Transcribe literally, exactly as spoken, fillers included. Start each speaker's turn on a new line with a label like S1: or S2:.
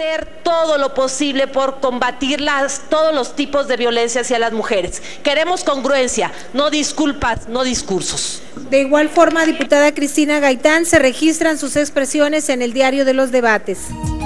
S1: hacer todo lo posible por combatir las, todos los tipos de violencia hacia las mujeres. Queremos congruencia, no disculpas, no discursos.
S2: De igual forma, diputada Cristina Gaitán, se registran sus expresiones en el diario de los debates.